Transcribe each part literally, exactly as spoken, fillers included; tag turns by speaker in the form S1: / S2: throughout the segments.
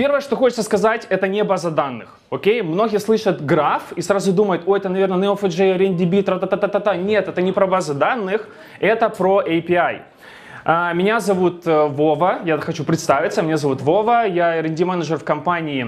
S1: Первое, что хочется сказать, это не база данных. Окей? Многие слышат граф и сразу думают, ой, это, наверное, нeo фор джей, RainDB, тра-та-та-та-та. Нет, это не про базы данных, это про эй пи ай. Меня зовут Вова, я хочу представиться, меня зовут Вова, я эр энд ди-менеджер в компании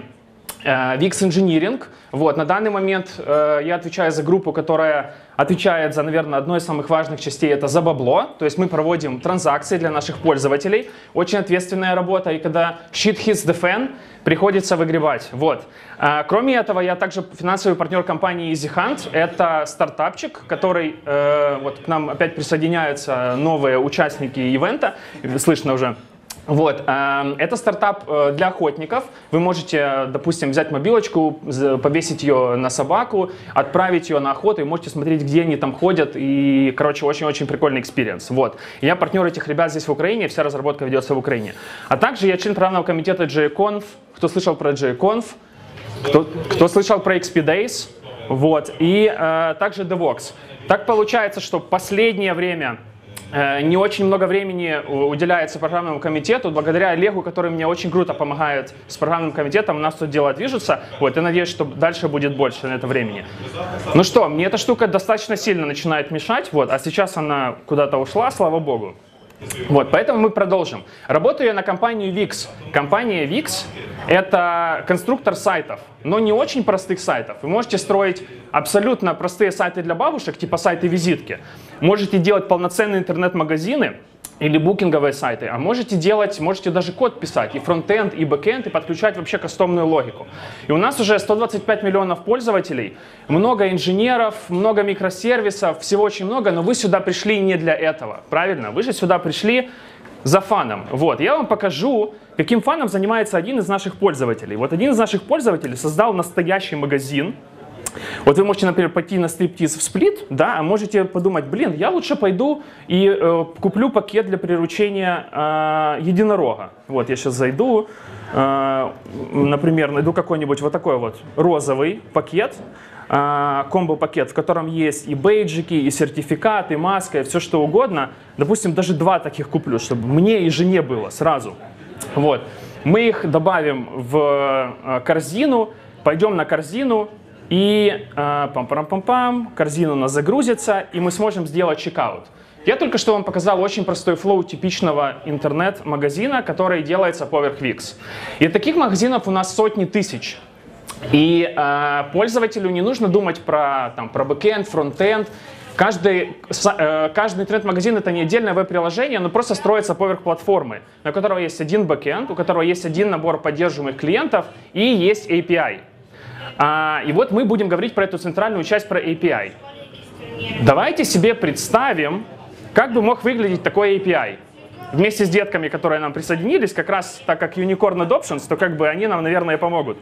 S1: Wix Engineering. Вот, на данный момент э, я отвечаю за группу, которая отвечает за, наверное, одной из самых важных частей, это за бабло. То есть мы проводим транзакции для наших пользователей. Очень ответственная работа, и когда shit hits the fan, приходится выгребать. Вот. А, кроме этого, я также финансовый партнер компании EasyHunt. Это стартапчик, который, э, вот к нам опять присоединяются новые участники ивента, слышно уже. Вот, это стартап для охотников. Вы можете, допустим, взять мобилочку, повесить ее на собаку, отправить ее на охоту, и можете смотреть, где они там ходят. И, короче, очень-очень прикольный экспириенс. Вот. Я партнер этих ребят здесь в Украине, вся разработка ведется в Украине. А также я член программного комитета джей конф. Кто слышал про джей конф? Кто, кто слышал про икс пи Days? Вот. И э, также DevOps. Так получается, что в последнее время не очень много времени уделяется программному комитету, благодаря Олегу, который мне очень круто помогает с программным комитетом, у нас тут дела движутся. Вот, и надеюсь, что дальше будет больше на это времени. Ну что, мне эта штука достаточно сильно начинает мешать, вот, а сейчас она куда-то ушла, слава богу. Вот, поэтому мы продолжим. Работаю я на компанию Wix. Компания Wix — это конструктор сайтов, но не очень простых сайтов. Вы можете строить абсолютно простые сайты для бабушек, типа сайты-визитки. Можете делать полноценные интернет-магазины или букинговые сайты, а можете делать, можете даже код писать, и фронтенд, и бэкенд, и подключать вообще кастомную логику. И у нас уже сто двадцать пять миллионов пользователей, много инженеров, много микросервисов, всего очень много, но вы сюда пришли не для этого, правильно? Вы же сюда пришли за фаном. Вот, я вам покажу, каким фаном занимается один из наших пользователей. Вот один из наших пользователей создал настоящий магазин. Вот вы можете, например, пойти на стриптиз в Сплит, да, а можете подумать, блин, я лучше пойду и э, куплю пакет для приручения э, единорога. Вот я сейчас зайду, э, например, найду какой-нибудь вот такой вот розовый пакет, э, комбо-пакет, в котором есть и бейджики, и сертификат, и маска, и все что угодно. Допустим, даже два таких куплю, чтобы мне и жене было сразу. Вот. Мы их добавим в э, корзину, пойдем на корзину. И э, пам-пам-пам-пам, корзина у нас загрузится, и мы сможем сделать чекаут. Я только что вам показал очень простой флоу типичного интернет-магазина, который делается поверх Wix. И таких магазинов у нас сотни тысяч. И э, пользователю не нужно думать про, там, про бэкэнд, фронтенд. Каждый, э, каждый интернет-магазин — это не отдельное веб-приложение, но просто строится поверх платформы, на которого есть один бэкэнд, у которого есть один набор поддерживаемых клиентов и есть эй пи ай. А, и вот мы будем говорить про эту центральную часть, про эй пи ай. Давайте себе представим, как бы мог выглядеть такой эй пи ай. Вместе с детками, которые нам присоединились, как раз так как Unicorn Adoptions, то как бы они нам, наверное, помогут.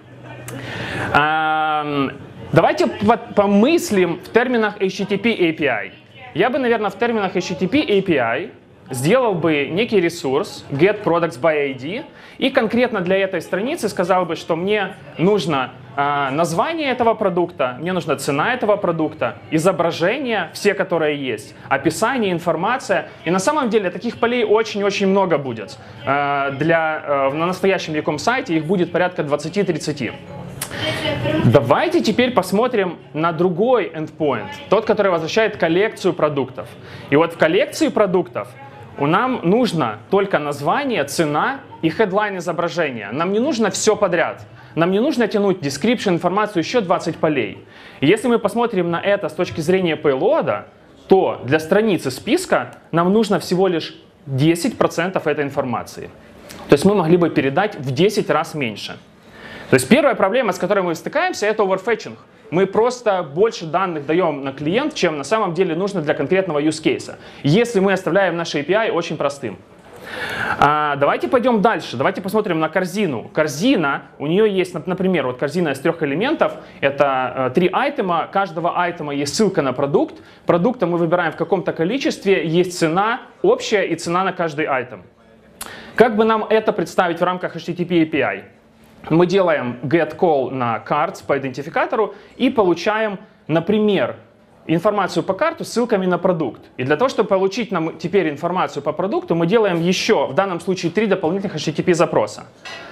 S1: А, давайте помыслим в терминах эйч ти ти пи эй пи ай. Я бы, наверное, в терминах эйч ти ти пи эй пи ай сделал бы некий ресурс get products by ай ди и конкретно для этой страницы сказал бы, что мне нужно э, название этого продукта, мне нужна цена этого продукта, изображения, все, которые есть, описание, информация. И на самом деле таких полей очень-очень много будет. Э, для, э, на настоящем Яком сайте их будет порядка двадцать-тридцать. Давайте теперь посмотрим на другой endpoint, тот, который возвращает коллекцию продуктов. И вот в коллекции продуктов нам нужно только название, цена и headline изображения. Нам не нужно все подряд. Нам не нужно тянуть description, информацию, еще двадцать полей. И если мы посмотрим на это с точки зрения payload, то для страницы списка нам нужно всего лишь десять процентов этой информации. То есть мы могли бы передать в десять раз меньше. То есть первая проблема, с которой мы стыкаемся, это overfetching. Мы просто больше данных даем на клиент, чем на самом деле нужно для конкретного use case. Если мы оставляем наш эй пи ай очень простым. А, давайте пойдем дальше. Давайте посмотрим на корзину. Корзина, у нее есть, например, вот корзина из трех элементов. Это э, три айтема. Каждого айтема есть ссылка на продукт. Продукта мы выбираем в каком-то количестве. Есть цена общая и цена на каждый айтем. Как бы нам это представить в рамках эйч ти ти пи эй пи ай? Мы делаем get call на cards по идентификатору и получаем, например, информацию по карту с ссылками на продукт. И для того, чтобы получить нам теперь информацию по продукту, мы делаем еще, в данном случае, три дополнительных эйч ти ти пи запроса.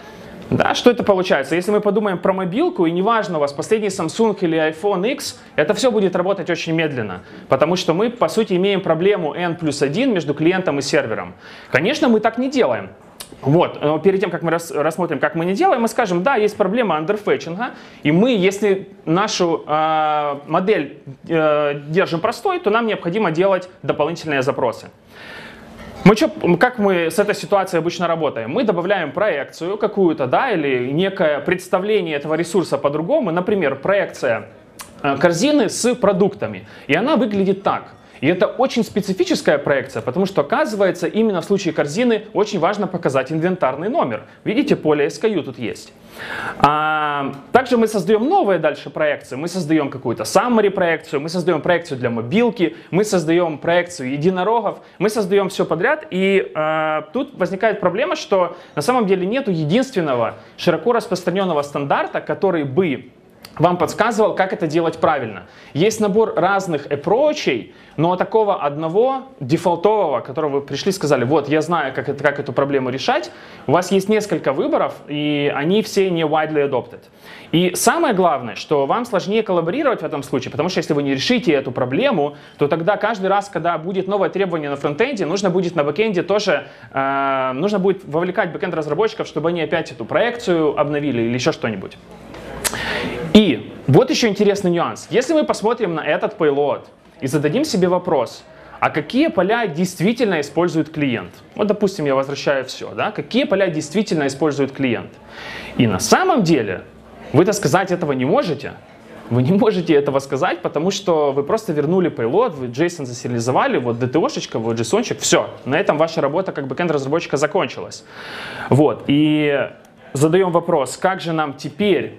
S1: Да, что это получается? Если мы подумаем про мобилку, и неважно, у вас последний Samsung или iPhone X, это все будет работать очень медленно, потому что мы, по сути, имеем проблему N плюс один между клиентом и сервером. Конечно, мы так не делаем. Вот, но перед тем, как мы рас, рассмотрим, как мы не делаем, мы скажем, да, есть проблема андерфетчинга, и мы, если нашу э, модель э, держим простой, то нам необходимо делать дополнительные запросы. Мы что, как мы с этой ситуацией обычно работаем? Мы добавляем проекцию какую-то, да, или некое представление этого ресурса по-другому. Например, проекция корзины с продуктами. И она выглядит так. И это очень специфическая проекция, потому что, оказывается, именно в случае корзины очень важно показать инвентарный номер. Видите, поле эс кей ю тут есть. А, также мы создаем новые дальше проекции. Мы создаем какую-то summary проекцию, мы создаем проекцию для мобилки, мы создаем проекцию единорогов, мы создаем все подряд. И а, тут возникает проблема, что на самом деле нету единственного широко распространенного стандарта, который бы вам подсказывал, как это делать правильно. Есть набор разных approach'ей, но такого одного дефолтового, которого вы пришли и сказали, вот, я знаю, как, это, как эту проблему решать, у вас есть несколько выборов, и они все не widely adopted. И самое главное, что вам сложнее коллаборировать в этом случае, потому что если вы не решите эту проблему, то тогда каждый раз, когда будет новое требование на фронтенде, нужно будет на бэкенде тоже, э, нужно будет вовлекать бэкенд-разработчиков, чтобы они опять эту проекцию обновили или еще что-нибудь. И вот еще интересный нюанс. Если мы посмотрим на этот payload и зададим себе вопрос, а какие поля действительно использует клиент? Вот, допустим, я возвращаю все, да? Какие поля действительно использует клиент? И на самом деле вы-то сказать этого не можете. Вы не можете этого сказать, потому что вы просто вернули payload, вы JSON засериализовали, вот ди ти о-шечка, вот JSON-чик, все. На этом ваша работа как бэкэнд-разработчика закончилась. Вот. И задаем вопрос, как же нам теперь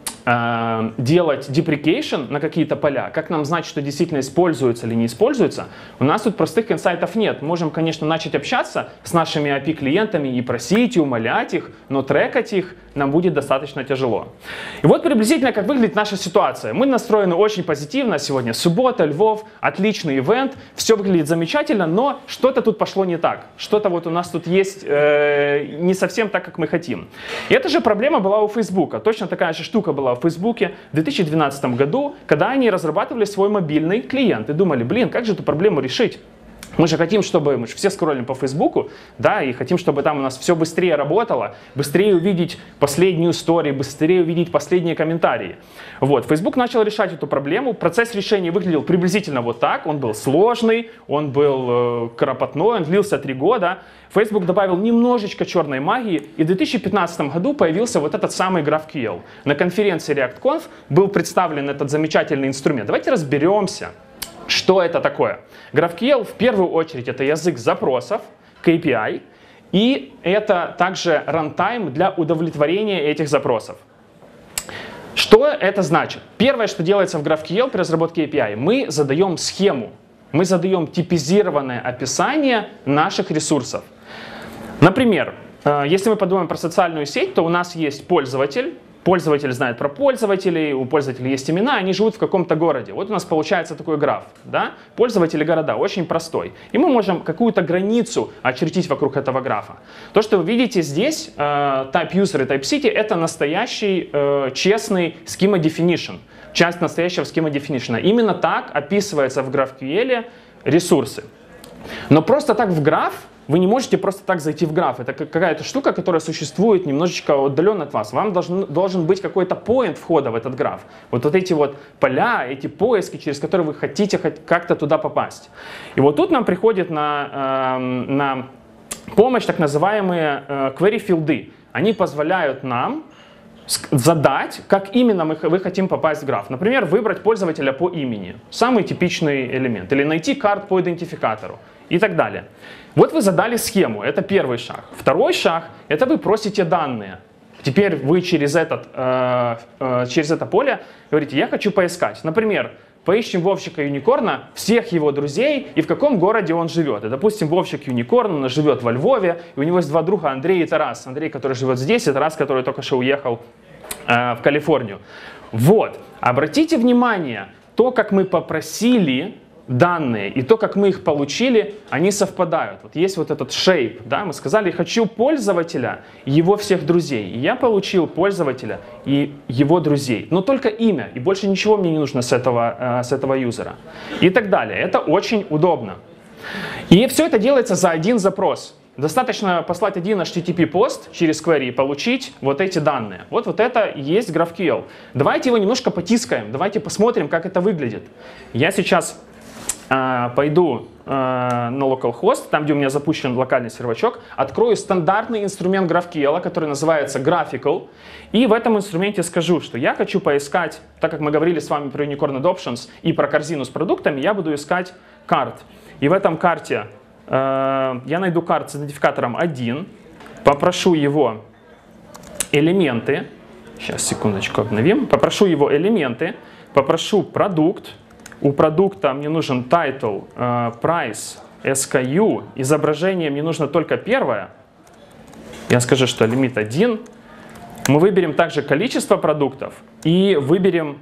S1: делать deprecation на какие-то поля, как нам знать, что действительно используется или не используется, у нас тут простых инсайтов нет. Можем, конечно, начать общаться с нашими эй пи ай-клиентами и просить, и умолять их, но трекать их нам будет достаточно тяжело. И вот приблизительно как выглядит наша ситуация. Мы настроены очень позитивно. Сегодня суббота, Львов, отличный ивент, все выглядит замечательно, но что-то тут пошло не так. Что-то вот у нас тут есть э, не совсем так, как мы хотим. И эта же проблема была у Фейсбука. Точно такая же штука была в Фейсбуке в две тысячи двенадцатом году, когда они разрабатывали свой мобильный клиент и думали, блин, как же эту проблему решить? Мы же хотим, чтобы мы же все скроллим по Фейсбуку, да, и хотим, чтобы там у нас все быстрее работало, быстрее увидеть последнюю историю, быстрее увидеть последние комментарии. Вот, Facebook начал решать эту проблему. Процесс решения выглядел приблизительно вот так. Он был сложный, он был э, кропотной, он длился три года. Facebook добавил немножечко черной магии, и в две тысячи пятнадцатом году появился вот этот самый GraphQL. На конференции ReactConf был представлен этот замечательный инструмент. Давайте разберемся, что это такое. GraphQL в первую очередь это язык запросов к эй пи ай, и это также рантайм для удовлетворения этих запросов. Что это значит? Первое, что делается в GraphQL при разработке эй пи ай, мы задаем схему, мы задаем типизированное описание наших ресурсов. Например, если мы подумаем про социальную сеть, то у нас есть пользователь. Пользователь знает про пользователей, у пользователей есть имена, они живут в каком-то городе. Вот у нас получается такой граф. Да? Пользователи города очень простой. И мы можем какую-то границу очертить вокруг этого графа. То, что вы видите здесь, э, TypeUser и TypeCity, это настоящий э, честный schema definition. Часть настоящего schema definition. Именно так описывается в GraphQL ресурсы. Но просто так в граф вы не можете просто так зайти в граф. Это какая-то штука, которая существует немножечко отдаленно от вас. Вам должен, должен быть какой-то point входа в этот граф. Вот, вот эти вот поля, эти поиски, через которые вы хотите как-то туда попасть. И вот тут нам приходит на, э, на помощь так называемые э, query-филды. Они позволяют нам задать, как именно мы, вы хотим попасть в граф. Например, выбрать пользователя по имени. Самый типичный элемент. Или найти карт по идентификатору. И так далее. Вот вы задали схему, это первый шаг. Второй шаг, это вы просите данные. Теперь вы через, этот, э, э, через это поле говорите, я хочу поискать. Например, поищем Вовчика Юникорна, всех его друзей и в каком городе он живет. И, допустим, Вовчик Юникорн, он живет во Львове, и у него есть два друга, Андрей и Тарас. Андрей, который живет здесь, и Тарас, который только что уехал э, в Калифорнию. Вот, обратите внимание, то, как мы попросили данные и то, как мы их получили, они совпадают. Вот есть вот этот shape, да, мы сказали, хочу пользователя и его всех друзей. И я получил пользователя и его друзей, но только имя, и больше ничего мне не нужно с этого, с этого юзера. И так далее. Это очень удобно. И все это делается за один запрос. Достаточно послать один эйч ти ти пи-пост через query и получить вот эти данные. Вот, вот это и есть GraphQL. Давайте его немножко потискаем, давайте посмотрим, как это выглядит. Я сейчас э, пойду э, на localhost, там, где у меня запущен локальный сервачок, открою стандартный инструмент GraphQL, который называется Graphical, и в этом инструменте скажу, что я хочу поискать, так как мы говорили с вами про Unicorn Adoptions и про корзину с продуктами, я буду искать карт. И в этом карте я найду карт с идентификатором один, попрошу его элементы, сейчас, секундочку, обновим, попрошу его элементы, попрошу продукт, у продукта мне нужен title, price, эс кей ю, изображение мне нужно только первое, я скажу, что лимит один, мы выберем также количество продуктов и выберем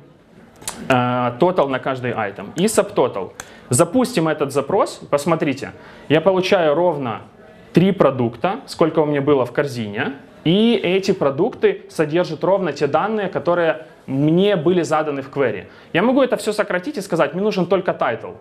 S1: total на каждый item и subtotal. Запустим этот запрос, посмотрите, я получаю ровно три продукта, сколько у меня было в корзине, и эти продукты содержат ровно те данные, которые мне были заданы в query. Я могу это все сократить и сказать, мне нужен только title.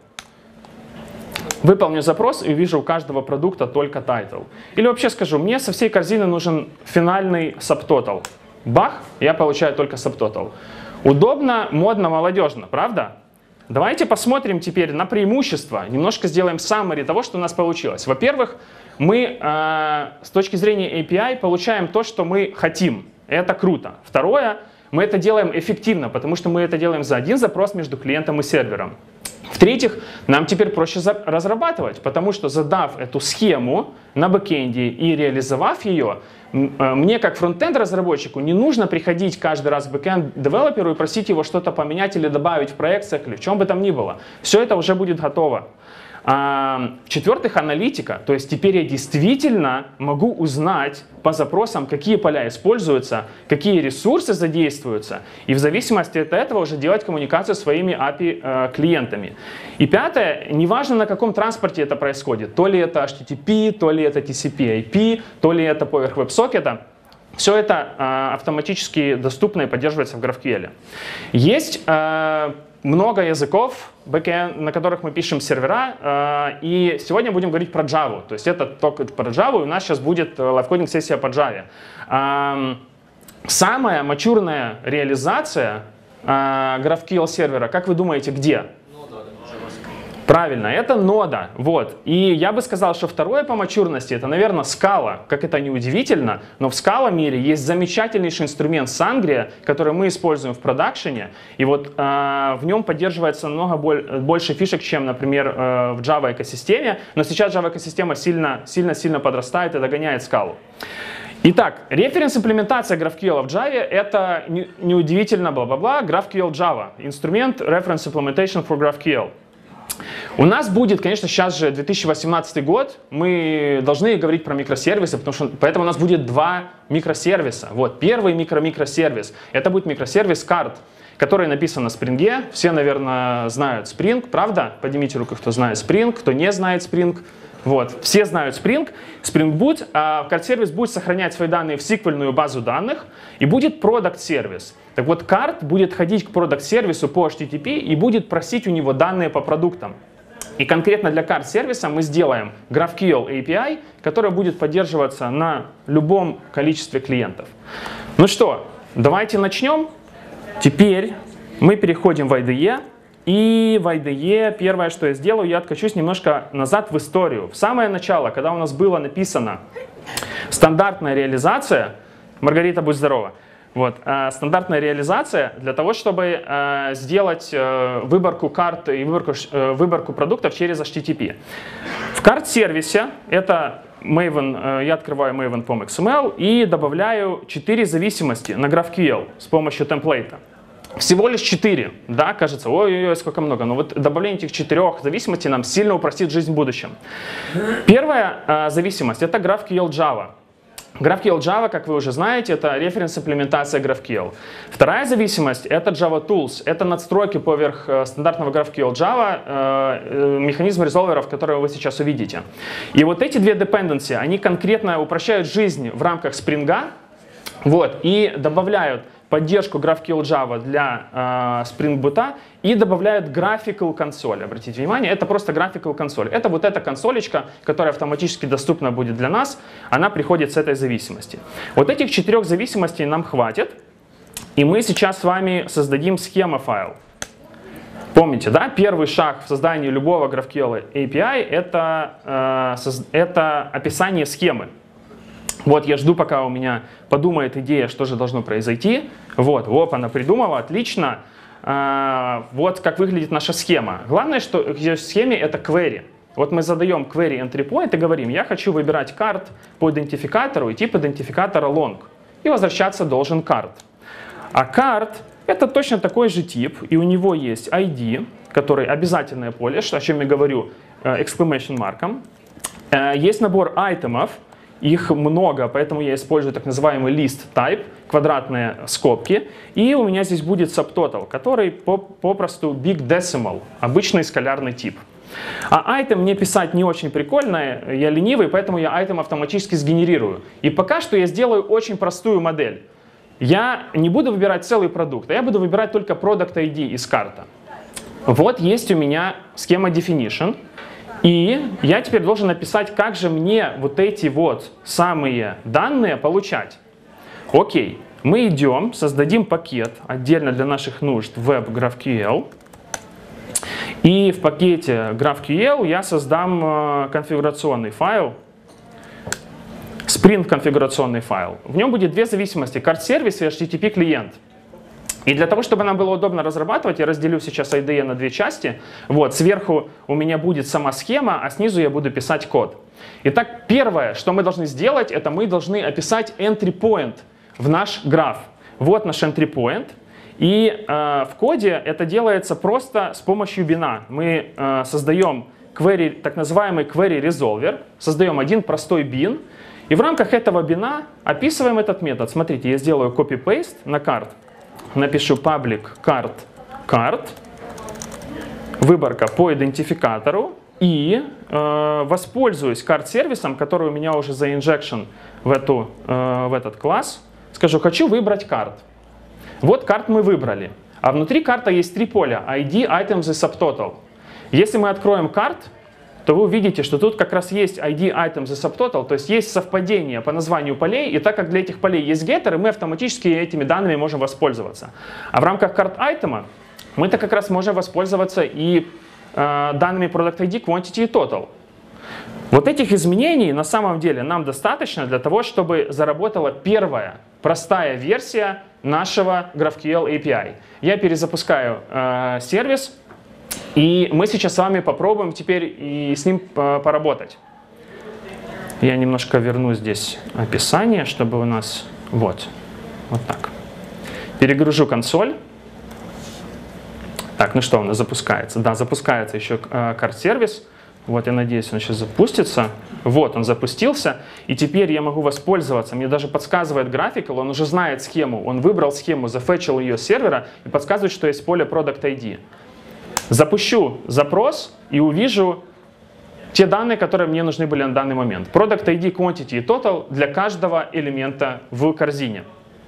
S1: Выполню запрос и увижу у каждого продукта только title. Или вообще скажу, мне со всей корзины нужен финальный subtotal. Бах, я получаю только subtotal. Удобно, модно, молодежно, правда? Давайте посмотрим теперь на преимущества, немножко сделаем summary того, что у нас получилось. Во-первых, мы э, с точки зрения эй пи ай получаем то, что мы хотим. Это круто. Второе, мы это делаем эффективно, потому что мы это делаем за один запрос между клиентом и сервером. В-третьих, нам теперь проще разрабатывать, потому что задав эту схему на бэкэнде и реализовав ее, мне как фронтенд разработчику не нужно приходить каждый раз к бэкэнд девелоперу и просить его что-то поменять или добавить в проекциях или в чем бы там ни было. Все это уже будет готово. В-четвертых, аналитика. То есть теперь я действительно могу узнать по запросам, какие поля используются, какие ресурсы задействуются, и в зависимости от этого уже делать коммуникацию с своими эй пи ай клиентами. И пятое, неважно на каком транспорте это происходит, то ли это эйч ти ти пи, то ли это ти си пи ай пи, то ли это поверх веб-сокета, все это э, автоматически доступно и поддерживается в GraphQL. Есть э, много языков, бэкэнд, на которых мы пишем сервера, и сегодня будем говорить про Java. То есть это только про Java, и у нас сейчас будет лайвкодинг-сессия по Java. Самая мачурная реализация GraphQL сервера, как вы думаете, где? Правильно, это нода. Вот. И я бы сказал, что второе по мачурности, это, наверное, Scala. Как это ни удивительно, но в Scala мире есть замечательнейший инструмент Sangria, который мы используем в продакшене. И вот э, в нем поддерживается намного боль, больше фишек, чем, например, э, в Java экосистеме. Но сейчас Java экосистема сильно-сильно подрастает и догоняет Scala. Итак, референс-имплементация GraphQL в Java — это неудивительно, бла-бла-бла, GraphQL Java. Инструмент Reference Implementation for GraphQL. У нас будет, конечно, сейчас же две тысячи восемнадцатый год, мы должны говорить про микросервисы, потому что поэтому у нас будет два микросервиса. Вот, первый микро-микросервис, это будет микросервис Card, который написан на Spring. Все, наверное, знают Spring, правда? Поднимите руку, кто знает Spring, кто не знает Spring. Вот, все знают Spring, Spring Boot, а Card-сервис будет сохранять свои данные в сиквельную базу данных и будет продакт-сервис. Так вот, Card будет ходить к продакт-сервису по эйч ти ти пи и будет просить у него данные по продуктам. И конкретно для Card-сервиса мы сделаем GraphQL эй пи ай, который будет поддерживаться на любом количестве клиентов. Ну что, давайте начнем. Теперь мы переходим в ай ди и. И в ай ди и первое, что я сделаю, я откачусь немножко назад в историю. В самое начало, когда у нас было написано стандартная реализация, Маргарита, будь здорова, вот, э, стандартная реализация для того, чтобы э, сделать э, выборку карт и выборку, э, выборку продуктов через эйч ти ти пи. В карт-сервисе это Maven, э, я открываю Maven пом икс эм эл и добавляю четыре зависимости на GraphQL с помощью темплейта. Всего лишь четыре, да, кажется, ой-ой-ой, сколько много, но вот добавление этих четырех зависимостей нам сильно упростит жизнь в будущем. Первая э, зависимость — это GraphQL Java. GraphQL Java, как вы уже знаете, это референс-имплементация GraphQL. Вторая зависимость — это Java Tools. Это надстройки поверх стандартного GraphQL Java, механизм резолверов, которые вы сейчас увидите. И вот эти две dependency, они конкретно упрощают жизнь в рамках Spring, вот, и добавляют поддержку GraphQL Java для э, Spring Boot и добавляют Graphical консоль. Обратите внимание, это просто Graphical консоль. Это вот эта консолечка, которая автоматически доступна будет для нас, она приходит с этой зависимости. Вот этих четырех зависимостей нам хватит, и мы сейчас с вами создадим схема файл. Помните, да, первый шаг в создании любого GraphQL эй пи ай это, э, это описание схемы. Вот я жду, пока у меня подумает идея, что же должно произойти. Вот, оп, она придумала, отлично. А, вот как выглядит наша схема. Главное, что в схеме это query. Вот мы задаем query entry point и говорим, я хочу выбирать card по идентификатору и тип идентификатора long. И возвращаться должен card. А card это точно такой же тип, и у него есть ай ди, который обязательное поле, о чем я говорю exclamation марком. Есть набор айтемов. Их много, поэтому я использую так называемый list type, квадратные скобки. И у меня здесь будет subtotal, который попросту big decimal, обычный скалярный тип. А item мне писать не очень прикольно, я ленивый, поэтому я item автоматически сгенерирую. И пока что я сделаю очень простую модель. Я не буду выбирать целый продукт, а я буду выбирать только product ай ди из карта. Вот есть у меня схема definition. И я теперь должен написать, как же мне вот эти вот самые данные получать. Окей, мы идем, создадим пакет отдельно для наших нужд web GraphQL. И в пакете GraphQL я создам конфигурационный файл, Spring конфигурационный файл. В нем будет две зависимости, card-сервис и эйч ти ти пи клиент. И для того, чтобы нам было удобно разрабатывать, я разделю сейчас ай ди и на две части. Вот, сверху у меня будет сама схема, а снизу я буду писать код. Итак, первое, что мы должны сделать, это мы должны описать entry point в наш граф. Вот наш entry point. И э, в коде это делается просто с помощью бина. Мы э, создаем query, так называемый query resolver, создаем один простой bin. И в рамках этого бина описываем этот метод. Смотрите, я сделаю copy-paste на card. Напишу public card card, выборка по идентификатору и э, воспользуюсь card-сервисом, который у меня уже заинжекшен в, эту, э, в этот класс. Скажу, хочу выбрать card. Вот card мы выбрали. А внутри карта есть три поля: ай ди, items и subtotal. Если мы откроем card, то вы увидите, что тут как раз есть ай ди, items и subtotal, то есть есть совпадение по названию полей, и так как для этих полей есть геттеры, мы автоматически этими данными можем воспользоваться. А в рамках card item мы-то как раз можем воспользоваться и э, данными product ай ди, quantity и total. Вот этих изменений на самом деле нам достаточно для того, чтобы заработала первая простая версия нашего GraphQL эй пи ай. Я перезапускаю э, сервис. И мы сейчас с вами попробуем теперь и с ним поработать. Я немножко верну здесь описание, чтобы у нас... Вот, вот так. Перегружу консоль. Так, ну что, у нас запускается? Да, запускается еще card-сервис. Вот, я надеюсь, он сейчас запустится. Вот, он запустился. И теперь я могу воспользоваться. Мне даже подсказывает Graphical, он уже знает схему. Он выбрал схему, зафетчил ее с сервера и подсказывает, что есть поле product ай ди. Запущу запрос и увижу те данные, которые мне нужны были на данный момент. Product ай ди, Quantity и Total для каждого элемента в корзине.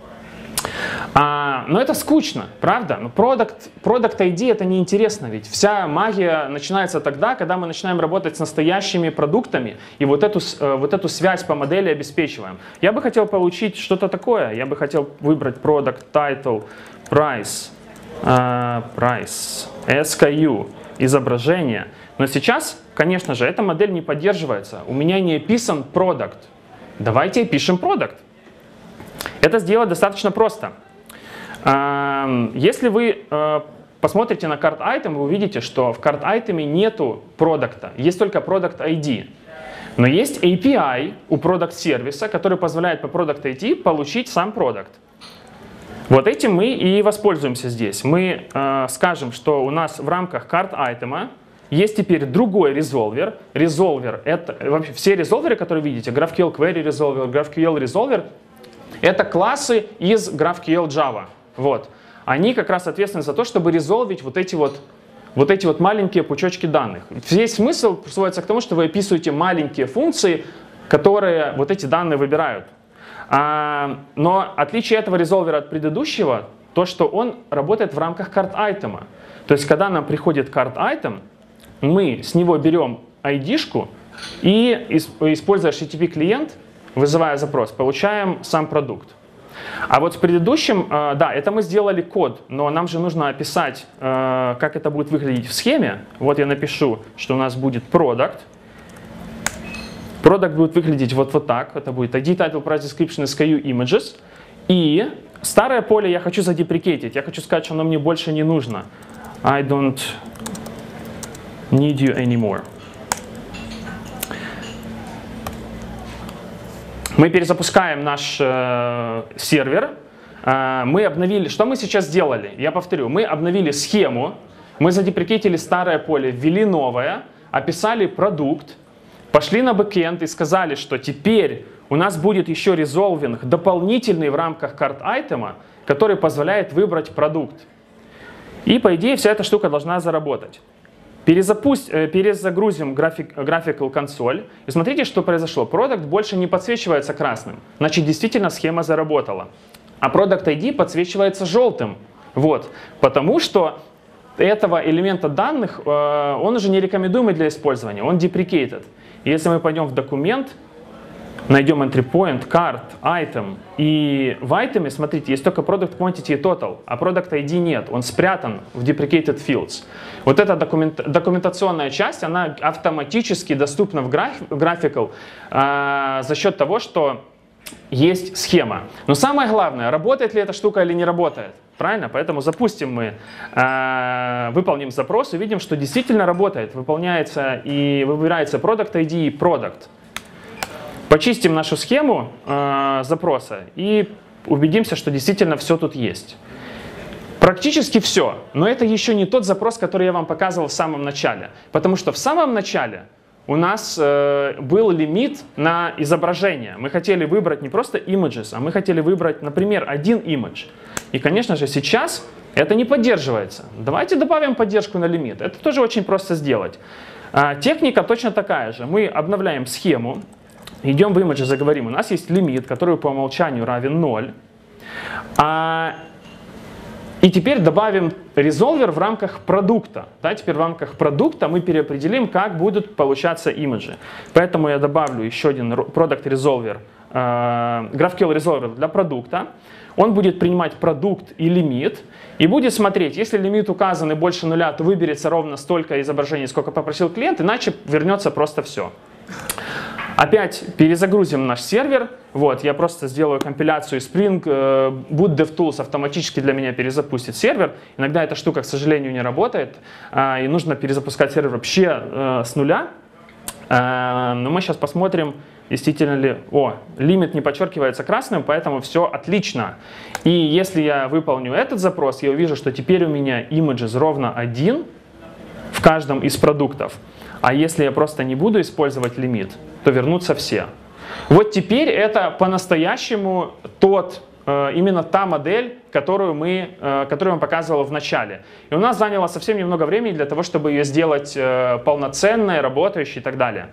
S1: А, но это скучно, правда? Но product, product ай ди это неинтересно, ведь вся магия начинается тогда, когда мы начинаем работать с настоящими продуктами и вот эту, вот эту связь по модели обеспечиваем. Я бы хотел получить что-то такое. Я бы хотел выбрать Product, Title, Price. Uh, price, эс кей ю, изображение. Но сейчас, конечно же, эта модель не поддерживается. У меня не описан product. Давайте опишем product. Это сделать достаточно просто. Uh, если вы uh, посмотрите на card item, вы увидите, что в card item нету продукта, есть только product ай ди. Но есть эй пи ай у product сервиса, который позволяет по product ай ди получить сам product. Вот этим мы и воспользуемся здесь. Мы э, скажем, что у нас в рамках card item есть теперь другой резолвер. Резолвер — это вообще все резолверы, которые видите, GraphQL Query Resolver, GraphQL Resolver, это классы из GraphQL Java. Вот. Они как раз ответственны за то, чтобы резолвить вот эти вот, вот эти вот маленькие пучочки данных. Весь смысл сводится к тому, что вы описываете маленькие функции, которые вот эти данные выбирают. А, но отличие этого резолвера от предыдущего, то, что он работает в рамках card-item. То есть, когда нам приходит card-item, мы с него берем ай ди-шку и, используя эйч ти ти пи-клиент, вызывая запрос, получаем сам продукт. А вот с предыдущим, да, это мы сделали код, но нам же нужно описать, как это будет выглядеть в схеме. Вот я напишу, что у нас будет product. Product будет выглядеть вот, вот так. Это будет ай ди, title, price, description, эс кей ю, images. И старое поле я хочу задеприкейтить. Я хочу сказать, что оно мне больше не нужно. I don't need you anymore. Мы перезапускаем наш э, сервер. Э, мы обновили, что мы сейчас сделали? Я повторю, мы обновили схему, мы задеприкетили старое поле, ввели новое, описали продукт, пошли на бэкэнд и сказали, что теперь у нас будет еще резолвинг дополнительный в рамках card-item, который позволяет выбрать продукт. И по идее вся эта штука должна заработать. Перезапусть, э, перезагрузим график, Graphical консоль. И смотрите, что произошло. Продукт больше не подсвечивается красным. Значит, действительно схема заработала. А Product ай ди подсвечивается желтым. Вот. Потому что этого элемента данных, э, он уже не рекомендуемый для использования. Он deprecated. И если мы пойдем в документ, найдем entry point, card, item, и в item, смотрите, есть только product quantity и total, а product ай ди нет, он спрятан в deprecated fields. Вот эта документ, документационная часть, она автоматически доступна в Graphical э, за счет того, что есть схема. Но самое главное, работает ли эта штука или не работает. Правильно? Поэтому запустим мы, э, выполним запрос, увидим, что действительно работает. Выполняется и выбирается product ай ди и product. Почистим нашу схему э, запроса и убедимся, что действительно все тут есть. Практически все, но это еще не тот запрос, который я вам показывал в самом начале. Потому что в самом начале у нас э, был лимит на изображение. Мы хотели выбрать не просто images, а мы хотели выбрать, например, один image. И, конечно же, сейчас это не поддерживается. Давайте добавим поддержку на лимит. Это тоже очень просто сделать. Э, техника точно такая же. Мы обновляем схему. Идем в image, заговорим. У нас есть лимит, который по умолчанию равен ноль. А, и теперь добавим резолвер в рамках продукта. Да, теперь в рамках продукта мы переопределим, как будут получаться имиджи. Поэтому я добавлю еще один product resolver, э, GraphQL resolver для продукта. Он будет принимать продукт и лимит. И будет смотреть, если лимит указан и больше нуля, то выберется ровно столько изображений, сколько попросил клиент, иначе вернется просто все. Опять перезагрузим наш сервер. Вот, я просто сделаю компиляцию Spring. Boot DevTools автоматически для меня перезапустит сервер. Иногда эта штука, к сожалению, не работает. И нужно перезапускать сервер вообще с нуля. Но мы сейчас посмотрим, действительно ли... О, лимит не подчеркивается красным, поэтому все отлично. И если я выполню этот запрос, я увижу, что теперь у меня images ровно один в каждом из продуктов. А если я просто не буду использовать лимит, то вернутся все. Вот теперь это по-настоящему тот, э, именно та модель, которую, мы, э, которую я вам показывал в начале. И у нас заняло совсем немного времени для того, чтобы ее сделать э, полноценной, работающей и так далее.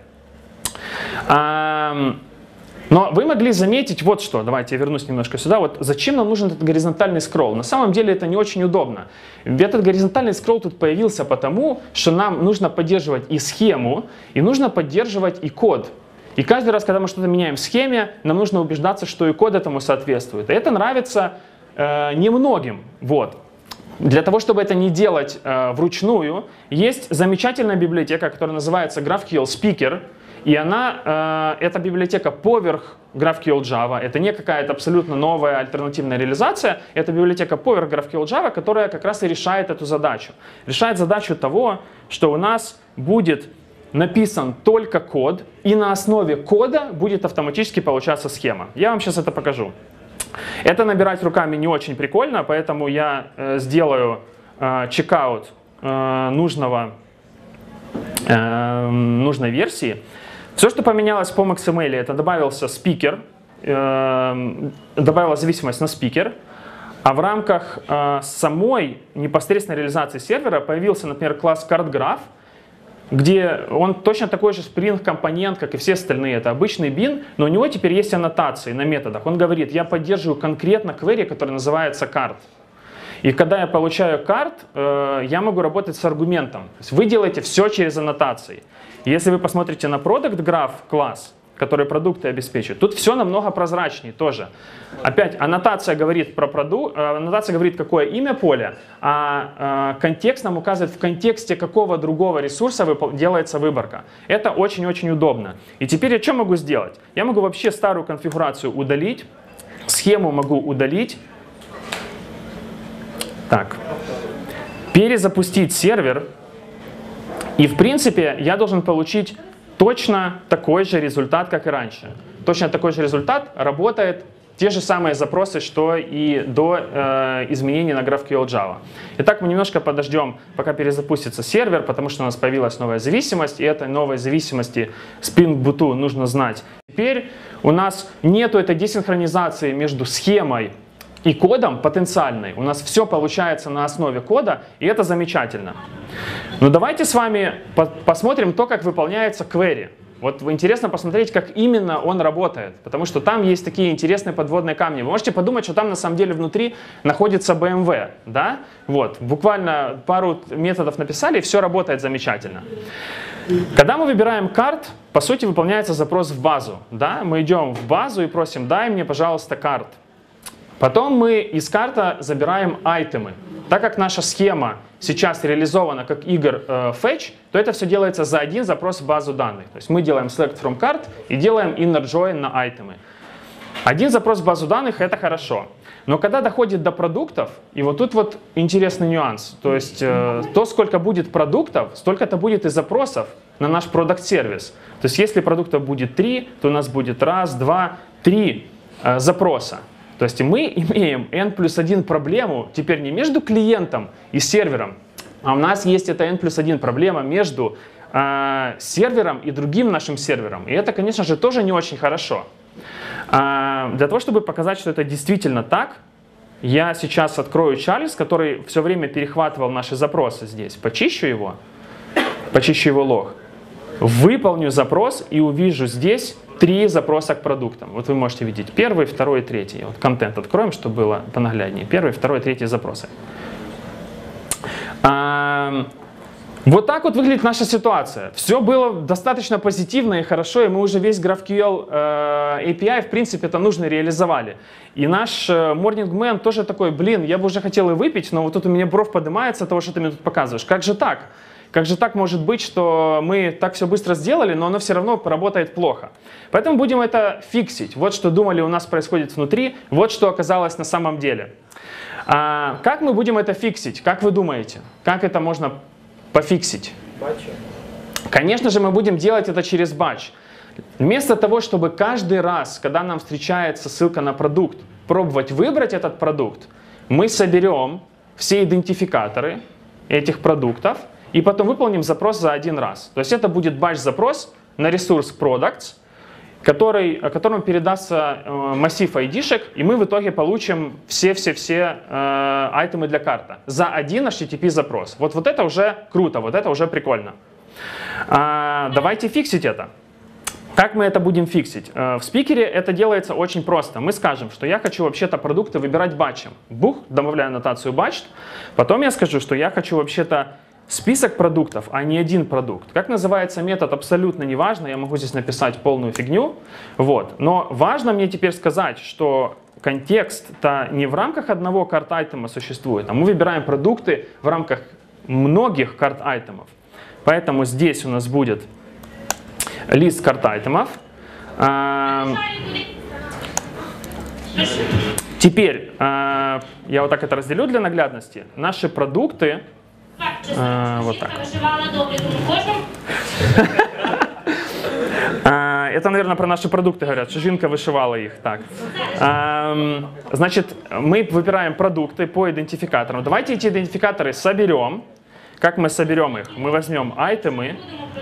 S1: А, но вы могли заметить вот что. Давайте я вернусь немножко сюда. Вот зачем нам нужен этот горизонтальный скролл? На самом деле это не очень удобно. Этот горизонтальный скролл тут появился потому, что нам нужно поддерживать и схему, и нужно поддерживать и код. И каждый раз, когда мы что-то меняем в схеме, нам нужно убеждаться, что и код этому соответствует. И это нравится э, немногим. Вот. Для того, чтобы это не делать э, вручную, есть замечательная библиотека, которая называется GraphQL Speaker. И она, э, эта библиотека поверх GraphQL Java. Это не какая-то абсолютно новая альтернативная реализация. Это библиотека поверх GraphQL Java, которая как раз и решает эту задачу. Решает задачу того, что у нас будет написан только код, и на основе кода будет автоматически получаться схема. Я вам сейчас это покажу. Это набирать руками не очень прикольно, поэтому я э, сделаю э, чекаут э, нужного э, нужной версии. Все, что поменялось по эм икс эм эль, это добавился спикер, э, добавилась зависимость на спикер. А в рамках э, самой непосредственной реализации сервера появился, например, класс CardGraph, где он точно такой же Spring-компонент, как и все остальные. Это обычный бин, но у него теперь есть аннотации на методах. Он говорит, я поддерживаю конкретно query, который называется card. И когда я получаю card, э, я могу работать с аргументом. То есть вы делаете все через аннотации. Если вы посмотрите на Product Graph класс, который продукты обеспечивает, тут все намного прозрачнее тоже. Опять, аннотация говорит про продукт, аннотация говорит, какое имя поля, а контекст нам указывает, в контексте какого другого ресурса делается выборка. Это очень-очень удобно. И теперь я что могу сделать? Я могу вообще старую конфигурацию удалить, схему могу удалить. Так. Перезапустить сервер. И в принципе я должен получить точно такой же результат, как и раньше. Точно такой же результат работает те же самые запросы, что и до э, изменений на GraphQL Java. Итак, мы немножко подождем, пока перезапустится сервер, потому что у нас появилась новая зависимость, и этой новой зависимости Spring Boot нужно знать. Теперь у нас нету этой десинхронизации между схемой и кодом потенциальной. У нас все получается на основе кода, и это замечательно. Но давайте с вами по посмотрим то, как выполняется query. Вот интересно посмотреть, как именно он работает, потому что там есть такие интересные подводные камни. Вы можете подумать, что там на самом деле внутри находится бэ эм вэ, да? Вот, буквально пару методов написали, и все работает замечательно. Когда мы выбираем card, по сути выполняется запрос в базу, да? Мы идем в базу и просим, дай мне, пожалуйста, card. Потом мы из карта забираем айтемы. Так как наша схема сейчас реализована как Игорь э, Fetch, то это все делается за один запрос в базу данных. То есть мы делаем select from card и делаем inner join на айтемы. Один запрос в базу данных — это хорошо. Но когда доходит до продуктов, и вот тут вот интересный нюанс. То есть э, то, сколько будет продуктов, столько-то будет и запросов на наш продакт-сервис. То есть если продуктов будет три, то у нас будет раз, два, три э, запроса. То есть мы имеем n плюс один проблему теперь не между клиентом и сервером, а у нас есть эта n плюс один проблема между э, сервером и другим нашим сервером. И это, конечно же, тоже не очень хорошо. Э, для того, чтобы показать, что это действительно так, я сейчас открою Чарльз, который все время перехватывал наши запросы здесь. Почищу его, почищу его лог, выполню запрос и увижу здесь три запроса к продуктам. Вот вы можете видеть первый, второй и третий. Вот контент откроем, чтобы было понагляднее. Первый, второй, третий запросы. А, вот так вот выглядит наша ситуация. Все было достаточно позитивно и хорошо, и мы уже весь GraphQL э, эй пи ай, в принципе, это нужно реализовали. И наш э, Morning Man тоже такой, блин, я бы уже хотел и выпить, но вот тут у меня бровь поднимается от того, что ты мне тут показываешь. Как же так? Как же так может быть, что мы так все быстро сделали, но оно все равно работает плохо? Поэтому будем это фиксить. Вот что думали у нас происходит внутри, вот что оказалось на самом деле. А как мы будем это фиксить? Как вы думаете? Как это можно пофиксить?
S2: Батчи.
S1: Конечно же, мы будем делать это через батч. Вместо того, чтобы каждый раз, когда нам встречается ссылка на продукт, пробовать выбрать этот продукт, мы соберем все идентификаторы этих продуктов, и потом выполним запрос за один раз. То есть это будет батч-запрос на ресурс products, который, которому передастся э, массив ай ди-шек, и мы в итоге получим все-все-все э, айтемы для карта за один эйч ти ти пи запрос. Вот, вот это уже круто, вот это уже прикольно. А, давайте фиксить это. Как мы это будем фиксить? В спикере это делается очень просто. Мы скажем, что я хочу вообще-то продукты выбирать батчем. Бух, добавляю аннотацию batch. Потом я скажу, что я хочу вообще-то список продуктов, а не один продукт. Как называется метод, абсолютно не важно. Я могу здесь написать полную фигню. Вот. Но важно мне теперь сказать, что контекст-то не в рамках одного карт-айтема существует, а мы выбираем продукты в рамках многих карт-айтемов. Поэтому здесь у нас будет лист карт-айтемов. Теперь я вот так это разделю для наглядности. Наши продукты. Вот так. Это, наверное, про наши продукты говорят, что жінка вышивала их. Так. Значит, мы выбираем продукты по идентификаторам. Давайте эти идентификаторы соберем. как мы соберем их? Мы возьмем айтемы,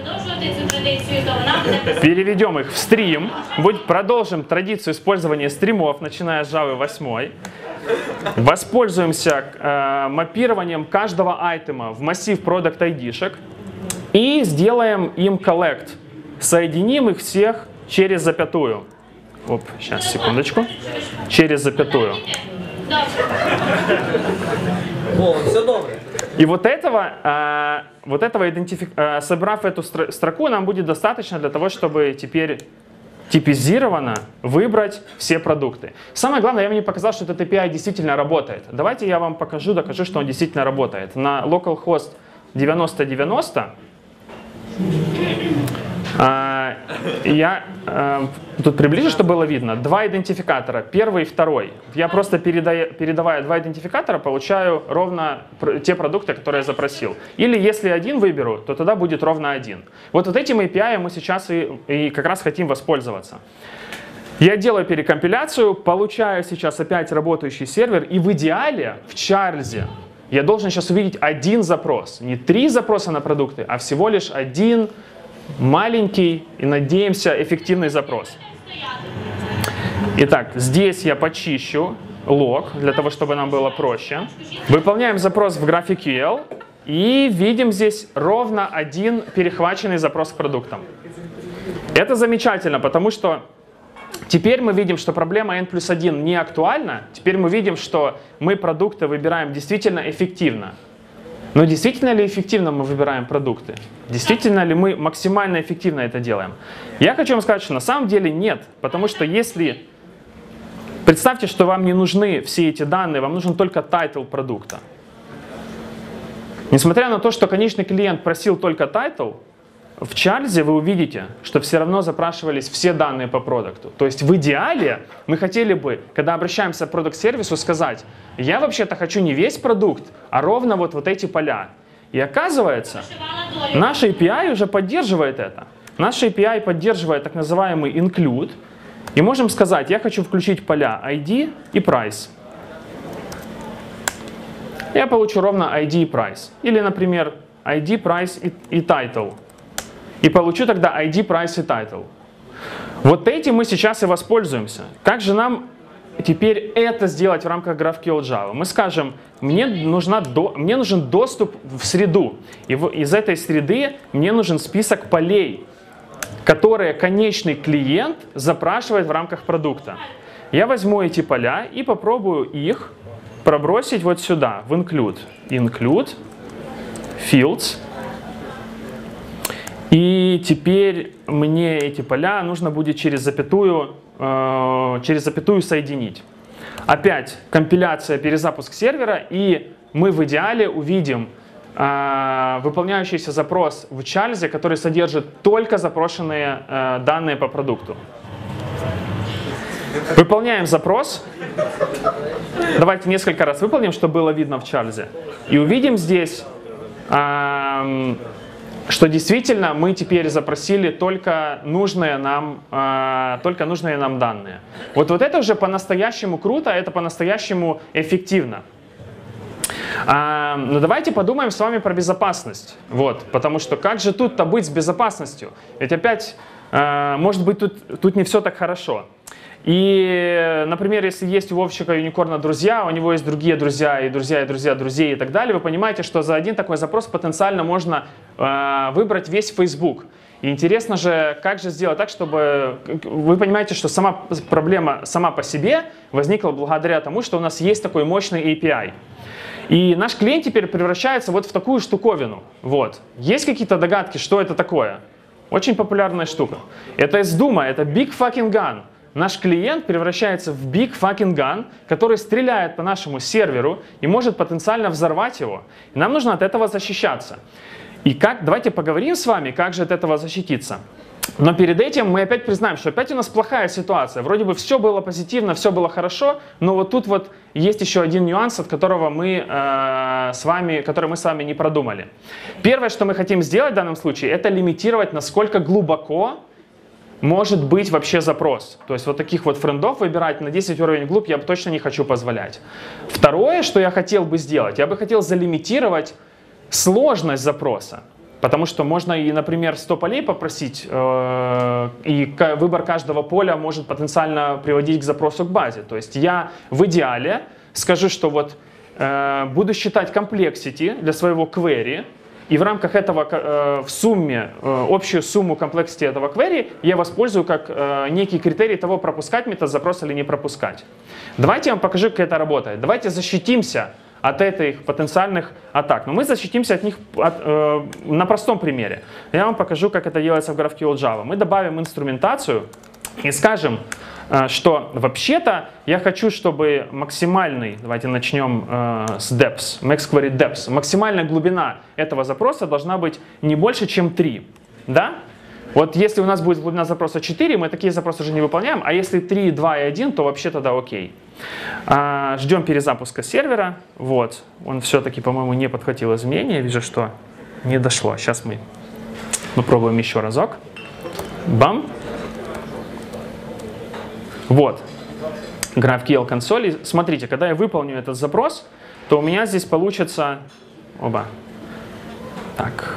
S1: переведем их в стрим, продолжим традицию использования стримов, начиная с Java восемь. Воспользуемся э, маппированием каждого айтема в массив Product ай ди-шек и сделаем им collect. Соединим их всех через запятую. Оп, сейчас, секундочку. Через запятую.
S2: О, все добре.
S1: И вот этого, э, вот этого идентифи... э, собрав эту строку, нам будет достаточно для того, чтобы теперь типизированно выбрать все продукты. Самое главное, я вам не показал, что этот эй пи ай действительно работает. Давайте я вам покажу, докажу, что он действительно работает. На localhost девяносто девяносто э, я э, тут приближу, чтобы было видно. Два идентификатора, первый и второй. Я просто передая, передавая два идентификатора, получаю ровно те продукты, которые я запросил. Или если один выберу, то тогда будет ровно один. Вот, вот этим эй пи ай мы сейчас и, и как раз хотим воспользоваться. Я делаю перекомпиляцию, получаю сейчас опять работающий сервер, и в идеале в Чарльзе я должен сейчас увидеть один запрос. Не три запроса на продукты, а всего лишь один маленький и, надеемся, эффективный запрос. Итак, здесь я почищу лог, для того, чтобы нам было проще. Выполняем запрос в GraphQL и видим здесь ровно один перехваченный запрос к продуктам. Это замечательно, потому что теперь мы видим, что проблема эн плюс один не актуальна. Теперь мы видим, что мы продукты выбираем действительно эффективно. Но действительно ли эффективно мы выбираем продукты? Действительно ли мы максимально эффективно это делаем? Я хочу вам сказать, что на самом деле нет. Потому что если... Представьте, что вам не нужны все эти данные, вам нужен только title продукта. Несмотря на то, что конечный клиент просил только title, в Чарльзе вы увидите, что все равно запрашивались все данные по продукту. То есть в идеале мы хотели бы, когда обращаемся к продукт-сервису, сказать, я вообще-то хочу не весь продукт, а ровно вот, вот эти поля. И оказывается, наш эй пи ай уже поддерживает это. Наш эй пи ай поддерживает так называемый include. И можем сказать, я хочу включить поля ай ди и price. Я получу ровно ай ди и price. Или, например, ай ди, price и, и title. И получу тогда ай ди, price и title. Вот этим мы сейчас и воспользуемся. Как же нам теперь это сделать в рамках GraphQL Java? Мы скажем, мне, нужна до, мне нужен доступ в среду. И в, из этой среды мне нужен список полей, которые конечный клиент запрашивает в рамках продукта. Я возьму эти поля и попробую их пробросить вот сюда, в include. Include, fields. И теперь мне эти поля нужно будет через запятую, э, через запятую соединить. Опять компиляция, перезапуск сервера, и мы в идеале увидим э, выполняющийся запрос в Чарльзе, который содержит только запрошенные э, данные по продукту. Выполняем запрос. Давайте несколько раз выполним, чтобы было видно в Чарльзе. И увидим здесь... Э, что действительно мы теперь запросили только нужные нам, э, только нужные нам данные. Вот, вот это уже по-настоящему круто, это по-настоящему эффективно. А, но давайте подумаем с вами про безопасность. Вот, потому что как же тут-то быть с безопасностью? Ведь опять, э, может быть, тут, тут не все так хорошо. И, например, если есть у Вовчика Юникорна друзья, у него есть другие друзья, и друзья, и друзья, друзей и так далее, вы понимаете, что за один такой запрос потенциально можно э, выбрать весь Facebook. И интересно же, как же сделать так, чтобы... Вы понимаете, что сама проблема сама по себе возникла благодаря тому, что у нас есть такой мощный эй пи ай. И наш клиент теперь превращается вот в такую штуковину. Вот. Есть какие-то догадки, что это такое? Очень популярная штука. Это из Дума, это Big Fucking Gun. Наш клиент превращается в big fucking gun, который стреляет по нашему серверу и может потенциально взорвать его. И нам нужно от этого защищаться. И как, давайте поговорим с вами, как же от этого защититься. Но перед этим мы опять признаем, что опять у нас плохая ситуация. Вроде бы все было позитивно, все было хорошо, но вот тут вот есть еще один нюанс, от которого мы, э, с вами, который мы с вами не продумали. Первое, что мы хотим сделать в данном случае, это лимитировать, насколько глубоко может быть вообще запрос. То есть вот таких вот френдов выбирать на десять уровень глубь я бы точно не хочу позволять. Второе, что я хотел бы сделать, я бы хотел залимитировать сложность запроса. Потому что можно и, например, сто полей попросить, э, и выбор каждого поля может потенциально приводить к запросу к базе. То есть я в идеале скажу, что вот э, буду считать complexity для своего query, и в рамках этого, э, в сумме, э, общую сумму complexity этого query я воспользую как э, некий критерий того, пропускать метод запроса или не пропускать. Давайте я вам покажу, как это работает. Давайте защитимся от этих потенциальных атак. Но мы защитимся от них от, э, на простом примере. Я вам покажу, как это делается в GraphQL Java. Мы добавим инструментацию и скажем, э, что вообще-то я хочу, чтобы максимальный, давайте начнем э, с depth, max query depth, максимальная глубина этого запроса должна быть не больше, чем три. Да? Вот если у нас будет глубина запроса четыре, мы такие запросы уже не выполняем, а если три, два и один, то вообще тогда окей. А, ждем перезапуска сервера. Вот, он все-таки, по-моему, не подхватил изменения. Я вижу, что не дошло. Сейчас мы попробуем еще разок. Бам. Вот. GraphQL консоль. Смотрите, когда я выполню этот запрос, то у меня здесь получится... Оба. Так.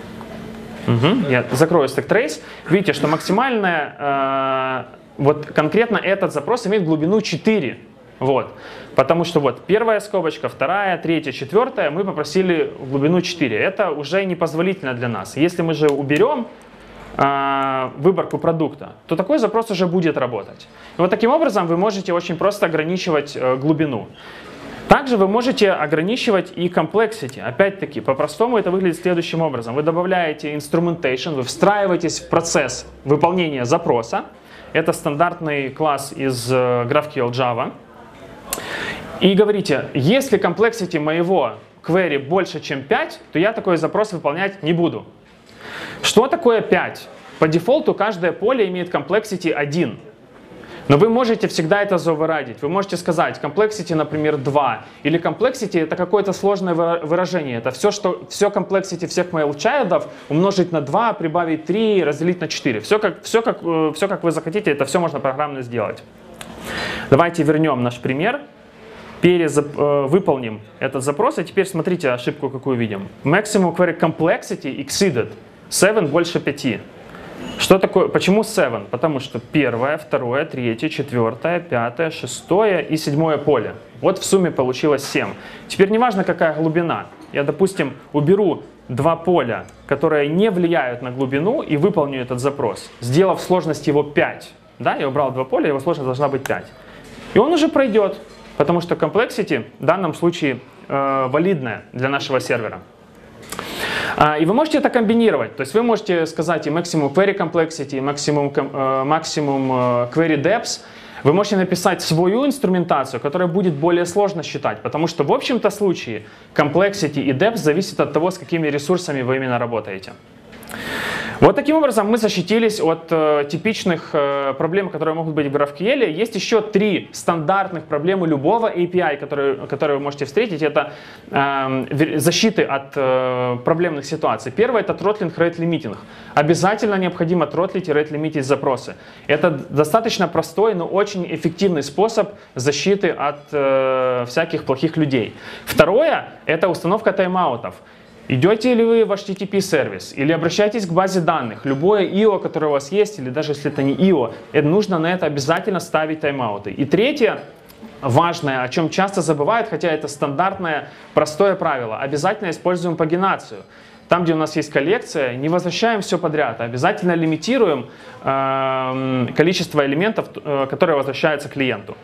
S1: Угу. Я закрою stack trace. Видите, что максимальная, э, вот конкретно этот запрос имеет глубину четыре. Вот. Потому что вот первая скобочка, вторая, третья, четвертая, мы попросили глубину четыре. Это уже непозволительно для нас. Если мы же уберем э, выборку продукта, то такой запрос уже будет работать. И вот таким образом вы можете очень просто ограничивать э, глубину. Также вы можете ограничивать и complexity. Опять-таки, по-простому это выглядит следующим образом. Вы добавляете instrumentation, вы встраиваетесь в процесс выполнения запроса. Это стандартный класс из GraphQL Java. И говорите, если complexity моего query больше, чем пять, то я такой запрос выполнять не буду. Что такое пять? По дефолту каждое поле имеет complexity один. Но вы можете всегда это заоверрайдить. Вы можете сказать complexity, например, два. Или complexity — это какое-то сложное выражение. Это все, что, все complexity всех mail-чайлдов умножить на два, прибавить три, разделить на четыре. Все как, все, как, все как вы захотите, это все можно программно сделать. Давайте вернем наш пример. Перезап, э, выполним этот запрос. И теперь смотрите ошибку, какую видим. Maximum query complexity exceeded. семь больше пяти. Что такое? Почему семь? Потому что первое, второе, третье, четвертое, пятое, шестое и седьмое поле. Вот в сумме получилось семь. Теперь не важно, какая глубина. Я, допустим, уберу два поля, которые не влияют на глубину, и выполню этот запрос, сделав сложность его пять. Да, я убрал два поля, его сложность должна быть пять. И он уже пройдет, потому что complexity в данном случае э, валидная для нашего сервера. И вы можете это комбинировать, то есть вы можете сказать и maximum query complexity, и maximum, maximum query depth. Вы можете написать свою инструментацию, которая будет более сложно считать, потому что в общем-то случае complexity и depth зависит от того, с какими ресурсами вы именно работаете. Вот таким образом мы защитились от э, типичных э, проблем, которые могут быть в GraphQL. Есть еще три стандартных проблемы любого эй пи ай, которые, которые вы можете встретить. Это э, защиты от э, проблемных ситуаций. Первое — это throttling, rate limiting. Обязательно необходимо тротлить и rate лимитить запросы. Это достаточно простой, но очень эффективный способ защиты от э, всяких плохих людей. Второе — это установка тайм-аутов. Идете ли вы в эйч ти ти пи-сервис или обращаетесь к базе данных, любое ай о, которое у вас есть, или даже если это не ай о, это нужно на это обязательно ставить тайм-ауты. И третье, важное, о чем часто забывают, хотя это стандартное, простое правило, обязательно используем пагинацию. Там, где у нас есть коллекция, не возвращаем все подряд, а обязательно лимитируем э, количество элементов, э, которые возвращаются клиенту.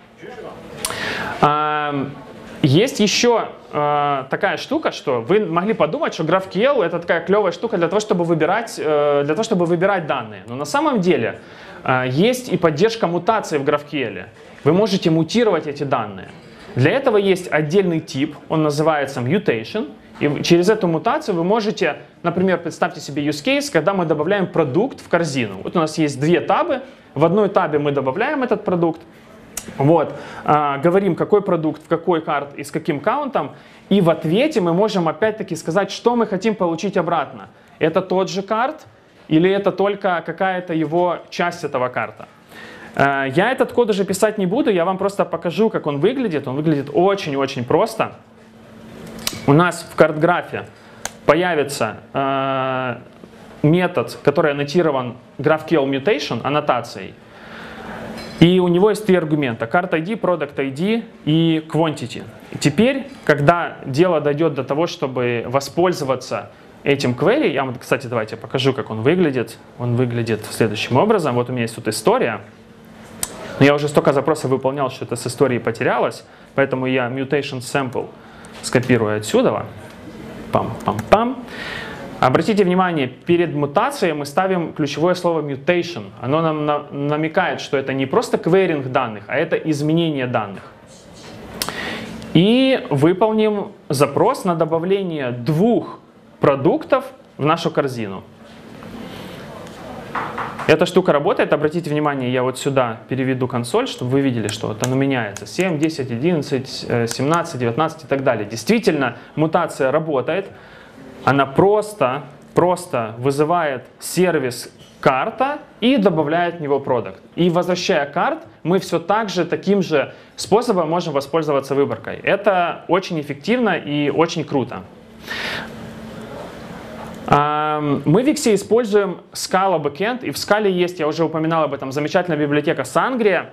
S1: Э, Есть еще э, такая штука, что вы могли подумать, что GraphQL — это такая клевая штука для того, чтобы выбирать, э, для того, чтобы выбирать данные. Но на самом деле э, есть и поддержка мутаций в GraphQL. Вы можете мутировать эти данные. Для этого есть отдельный тип, он называется mutation. И через эту мутацию вы можете, например, представьте себе use case, когда мы добавляем продукт в корзину. Вот у нас есть две табы. В одной табе мы добавляем этот продукт. Вот, а, говорим, какой продукт, в какой карт и с каким каунтом, и в ответе мы можем опять-таки сказать, что мы хотим получить обратно. Это тот же карт или это только какая-то его часть этого карта. А, я этот код уже писать не буду, я вам просто покажу, как он выглядит. Он выглядит очень-очень просто. У нас в карт-графе появится э, метод, который аннотирован GraphQL mutation, аннотацией. И у него есть три аргумента: cart ай ди, product ай ди и quantity. Теперь, когда дело дойдет до того, чтобы воспользоваться этим query, я вам, кстати, давайте я покажу, как он выглядит. Он выглядит следующим образом. Вот у меня есть тут история. Но я уже столько запросов выполнял, что это с историей потерялось. Поэтому я mutation sample скопирую отсюда. Пам-пам-пам. Обратите внимание, перед мутацией мы ставим ключевое слово mutation. Оно нам на, намекает, что это не просто кверинг данных, а это изменение данных. И выполним запрос на добавление двух продуктов в нашу корзину. Эта штука работает. Обратите внимание, я вот сюда переведу консоль, чтобы вы видели, что вот оно меняется. семь, десять, одиннадцать, семнадцать, девятнадцать и так далее. Действительно, мутация работает. Она просто, просто вызывает сервис карта и добавляет в него продукт. И возвращая карт, мы все так же, таким же способом можем воспользоваться выборкой. Это очень эффективно и очень круто. Мы в Wix используем Scala Backend, и в Scala есть, я уже упоминал об этом, замечательная библиотека Sangria,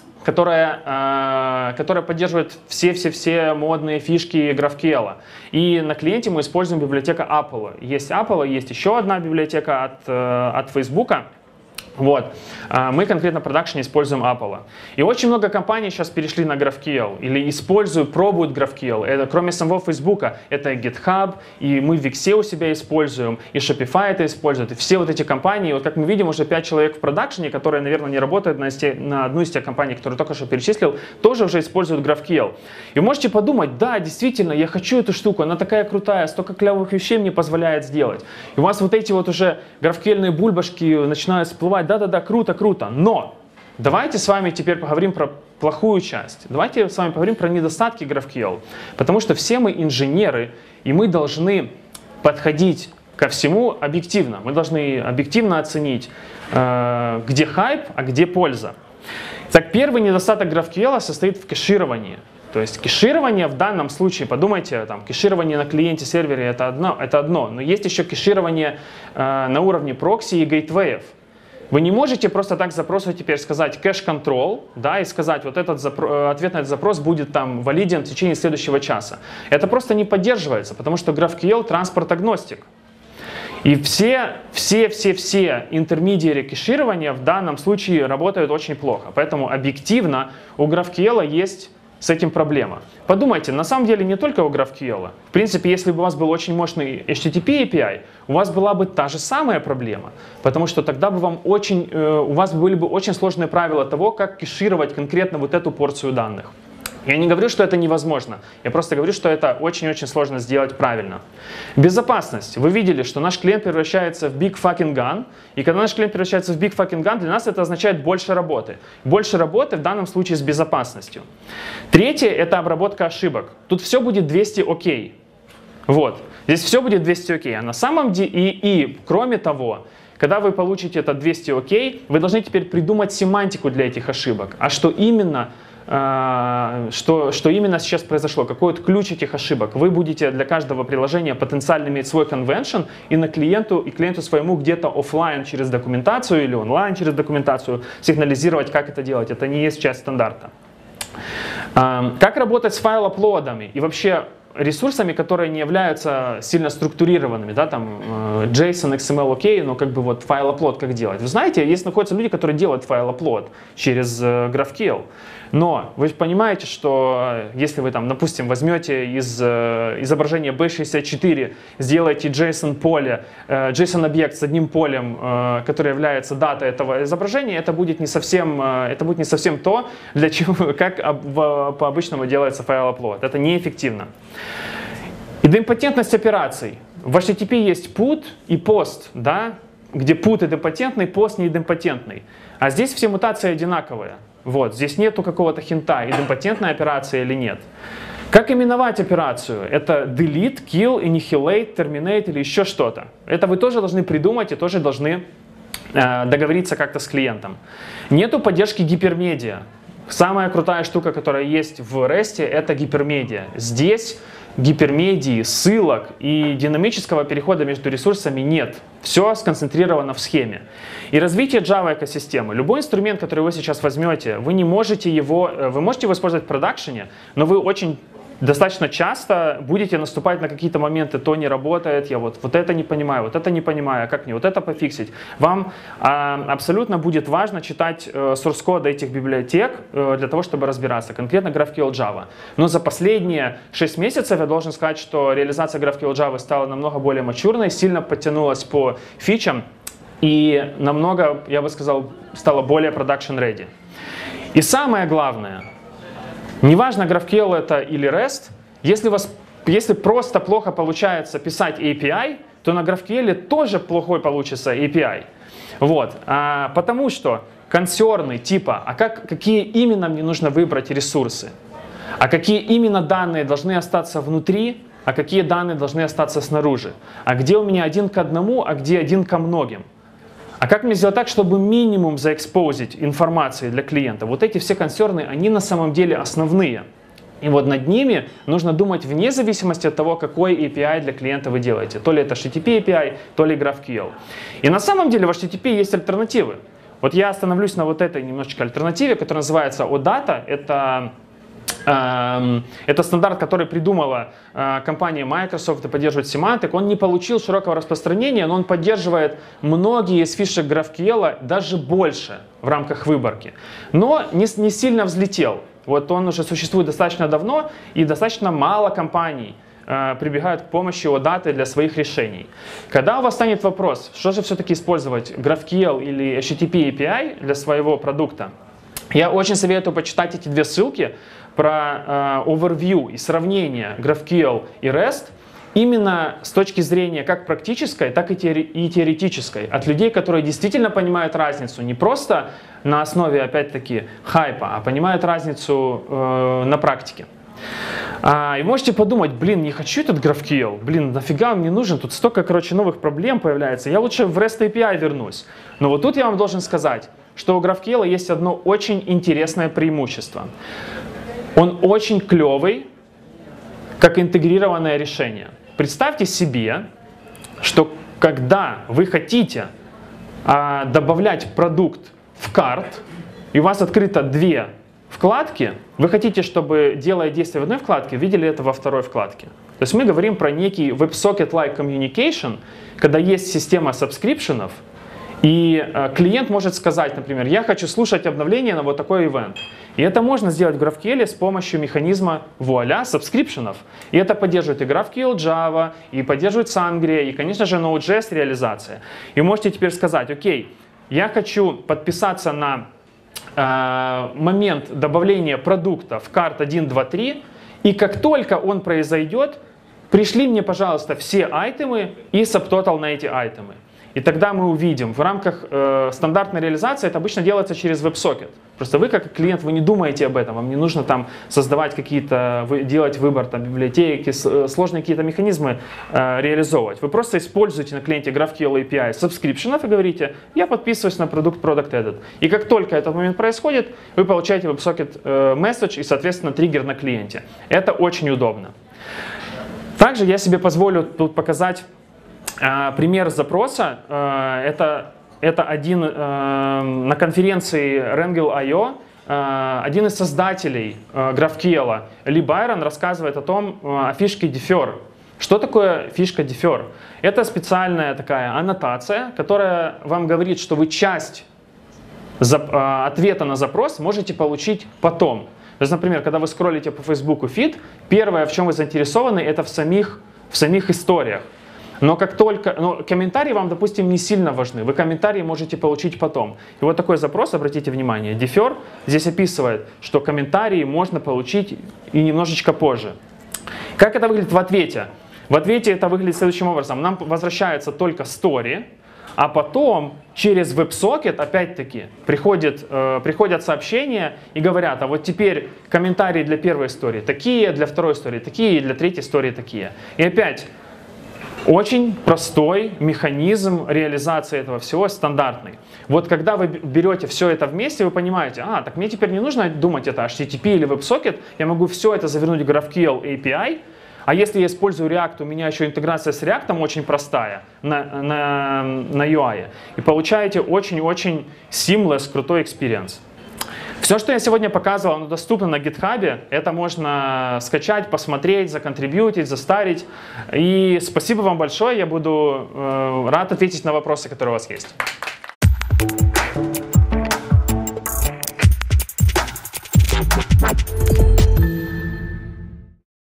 S1: которая, которая поддерживает все-все-все модные фишки GraphQL. И на клиенте мы используем библиотека Apollo. Есть Apollo, есть еще одна библиотека от, от Facebook. Вот. Мы конкретно в продакшене используем Apollo. И очень много компаний сейчас перешли на GraphQL или используют, пробуют GraphQL. Это, кроме самого Facebook, это GitHub, и мы в Wix у себя используем, и Shopify это использует. И все вот эти компании, вот как мы видим, уже пять человек в продакшене, которые, наверное, не работают на, на одну из тех компаний, которые только что перечислил, тоже уже используют GraphQL. И вы можете подумать, да, действительно, я хочу эту штуку, она такая крутая, столько клевых вещей мне позволяет сделать. И у вас вот эти вот уже GraphQL-ные бульбашки начинают всплывать. Да-да-да, круто, круто. Но давайте с вами теперь поговорим про плохую часть. Давайте с вами поговорим про недостатки GraphQL. Потому что все мы инженеры, и мы должны подходить ко всему объективно. Мы должны объективно оценить, э, где хайп, а где польза. Так, первый недостаток GraphQL состоит в кэшировании. То есть кэширование в данном случае, подумайте, там, кэширование на клиенте-сервере это одно, это одно, но есть еще кэширование э, на уровне прокси и гейтвеев. Вы не можете просто так запросу теперь сказать кэш-контрол, да, и сказать, вот этот запро- ответ на этот запрос будет там валиден в течение следующего часа. Это просто не поддерживается, потому что GraphQL транспорт-агностик. И все, все, все, все интермедиари кэширования в данном случае работают очень плохо. Поэтому объективно у GraphQL есть с этим проблема. Подумайте, на самом деле не только у GraphQL. В принципе, если бы у вас был очень мощный эйч ти ти пи эй пи ай, у вас была бы та же самая проблема. Потому что тогда бы вам очень, э, у вас были бы очень сложные правила того, как кэшировать конкретно вот эту порцию данных. Я не говорю, что это невозможно. Я просто говорю, что это очень-очень сложно сделать правильно. Безопасность. Вы видели, что наш клиент превращается в big fucking gun. И когда наш клиент превращается в big fucking gun, для нас это означает больше работы. Больше работы в данном случае с безопасностью. Третье – это обработка ошибок. Тут все будет двести окей. Вот. Здесь все будет двести окей. А на самом деле, и, и кроме того, когда вы получите это двести окей, вы должны теперь придумать семантику для этих ошибок. А что именно... Что, что именно сейчас произошло, какой вот ключ этих ошибок. Вы будете для каждого приложения потенциально иметь свой конвеншн и на клиенту, и клиенту своему где-то офлайн через документацию или онлайн через документацию сигнализировать, как это делать. Это не есть часть стандарта. Как работать с файл-аплодами и вообще ресурсами, которые не являются сильно структурированными, да, там JSON, икс эм эл, окей, но как бы вот файл-аплод как делать. Вы знаете, есть находятся люди, которые делают файл-аплод через GraphQL. Но вы понимаете, что если вы там, допустим, возьмете из э, изображения би шестьдесят четыре, сделаете JSON-поле, э, JSON-объект с одним полем, э, который является датой этого изображения, это будет не совсем, э, это будет не совсем то, для чего, как об, в, по-обычному делается файл-аплод. Это неэффективно. Идемпотентность операций. В эйч ти ти пи есть put и post, да, где put идемпотентный, post не идемпотентный. А здесь все мутации одинаковые. Вот, здесь нету какого-то хинта, идемпотентная операция или нет. Как именовать операцию? Это delete, kill, annihilate, terminate или еще что-то. Это вы тоже должны придумать и тоже должны э, договориться как-то с клиентом. Нету поддержки гипермедиа. Самая крутая штука, которая есть в REST, это гипермедиа. Здесь гипермедии, ссылок и динамического перехода между ресурсами нет. Все сконцентрировано в схеме. И развитие Java экосистемы. Любой инструмент, который вы сейчас возьмете, вы не можете его, вы можете его использовать в продакшене, но вы очень достаточно часто будете наступать на какие-то моменты, то не работает, я вот, вот это не понимаю, вот это не понимаю, а как мне вот это пофиксить. Вам а, абсолютно будет важно читать э, source код этих библиотек э, для того, чтобы разбираться, конкретно GraphQL Java. Но за последние шесть месяцев я должен сказать, что реализация GraphQL Java стала намного более мачурной, сильно подтянулась по фичам и намного, я бы сказал, стала более production ready. И самое главное, неважно, GraphQL это или REST, если, у вас, если просто плохо получается писать эй пи ай, то на GraphQL тоже плохой получится эй пи ай. Вот. А, потому что консерны типа, а как, какие именно мне нужно выбрать ресурсы, а какие именно данные должны остаться внутри, а какие данные должны остаться снаружи, а где у меня один к одному, а где один ко многим. А как мне сделать так, чтобы минимум заэкспозить информации для клиента? Вот эти все консерны, они на самом деле основные. И вот над ними нужно думать вне зависимости от того, какой эй пи ай для клиента вы делаете. То ли это эйч ти ти пи эй пи ай, то ли GraphQL. И на самом деле в эйч ти ти пи есть альтернативы. Вот я остановлюсь на вот этой немножечко альтернативе, которая называется OData. Это Это стандарт, который придумала компания Microsoft и поддерживает Semantic. Он не получил широкого распространения, но он поддерживает многие из фишек GraphQL, даже больше в рамках выборки. Но не, не сильно взлетел. Вот он уже существует достаточно давно, и достаточно мало компаний прибегают к помощи OData для своих решений. Когда у вас станет вопрос, что же все-таки использовать, GraphQL или эйч ти ти пи эй пи ай для своего продукта, я очень советую почитать эти две ссылки про э, overview и сравнение GraphQL и REST именно с точки зрения как практической, так и, теори и теоретической. От людей, которые действительно понимают разницу, не просто на основе, опять-таки, хайпа, а понимают разницу э, на практике. А, и можете подумать, блин, не хочу этот GraphQL, блин, нафига он мне нужен, тут столько, короче, новых проблем появляется, я лучше в REST эй пи ай вернусь. Но вот тут я вам должен сказать, что у GraphQL есть одно очень интересное преимущество. Он очень клевый, как интегрированное решение. Представьте себе, что когда вы хотите а, добавлять продукт в карт, и у вас открыто две вкладки, вы хотите, чтобы, делая действие в одной вкладке, видели это во второй вкладке. То есть мы говорим про некий WebSocket-like communication, когда есть система сабскрипшенов, и э, клиент может сказать, например, я хочу слушать обновления на вот такой ивент. И это можно сделать в GraphQL с помощью механизма вуаля, сабскрипшенов. И это поддерживает и GraphQL Java, и поддерживает Sangria, и, конечно же, Node.js реализация. И вы можете теперь сказать, окей, я хочу подписаться на э, момент добавления продукта в карт один, два, три, и как только он произойдет, пришли мне, пожалуйста, все айтемы и subtotal на эти айтемы. И тогда мы увидим, в рамках э, стандартной реализации это обычно делается через WebSocket. Просто вы, как клиент, вы не думаете об этом, вам не нужно там создавать какие-то, делать выбор там, библиотеки, сложные какие-то механизмы э, реализовывать. Вы просто используете на клиенте GraphQL эй пи ай subscription и говорите, я подписываюсь на продукт Product Edit. И как только этот момент происходит, вы получаете WebSocket э, message и, соответственно, триггер на клиенте. Это очень удобно. Также я себе позволю тут показать пример запроса. Это, это один на конференции Wrangle точка ай о. Один из создателей GraphQL, Ли Байрон, рассказывает о том, о фишке defer. Что такое фишка defer? Это специальная такая аннотация, которая вам говорит, что вы часть ответа на запрос можете получить потом. То есть, например, когда вы скроллите по Фейсбуку фид, первое, в чем вы заинтересованы, это в самих, в самих историях. Но как только, но комментарии вам, допустим, не сильно важны. Вы комментарии можете получить потом. И вот такой запрос, обратите внимание, defer здесь описывает, что комментарии можно получить и немножечко позже. Как это выглядит в ответе? В ответе это выглядит следующим образом. Нам возвращается только story, а потом через WebSocket, опять-таки, приходит, э, приходят сообщения и говорят, а вот теперь комментарии для первой истории такие, для второй истории такие, для третьей истории такие. И опять, очень простой механизм реализации этого всего, стандартный. Вот когда вы берете все это вместе, вы понимаете, а, так мне теперь не нужно думать, это эйч ти ти пи или WebSocket, я могу все это завернуть в GraphQL эй пи ай, А если я использую React, у меня еще интеграция с React очень простая на, на, на ю ай. И получаете очень-очень seamless, крутой experience. Все, что я сегодня показывал, оно доступно на GitHub. Это можно скачать, посмотреть, законтрибьютить, застарить. И спасибо вам большое. Я буду э, рад ответить на вопросы, которые у вас есть.
S3: We'll be right back.